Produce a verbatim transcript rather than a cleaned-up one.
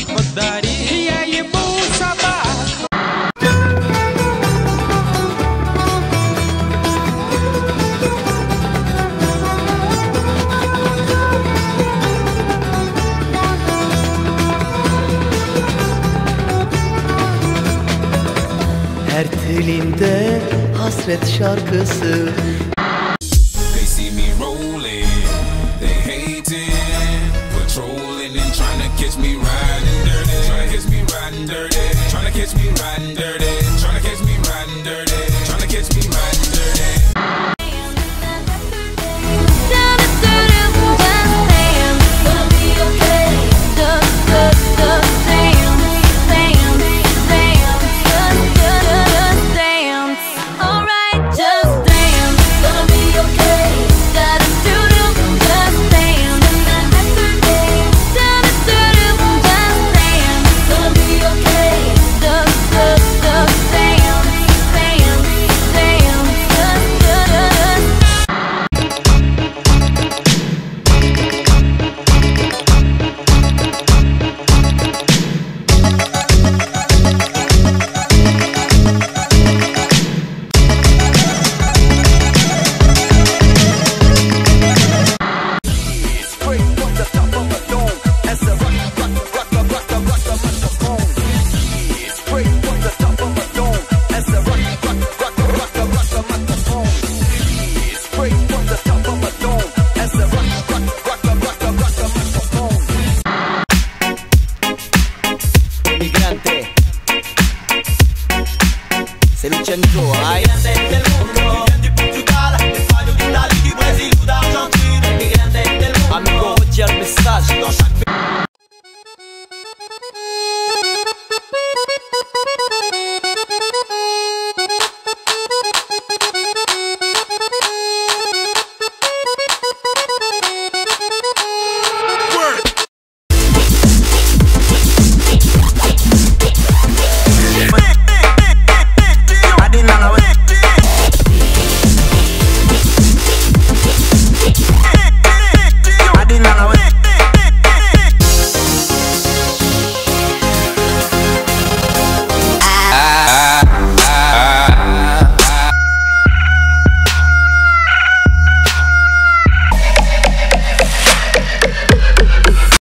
والداري هي يبوسة بعد. Her telinde hasret şarkısı. They see me rolling, they hating, patrolling and trying to catch me riding dirty, trying to catch me riding dirty, trying to catch me riding dirty, trying to catch me riding dirty, trying to catch me riding dirty. Se lucha en todo, ay.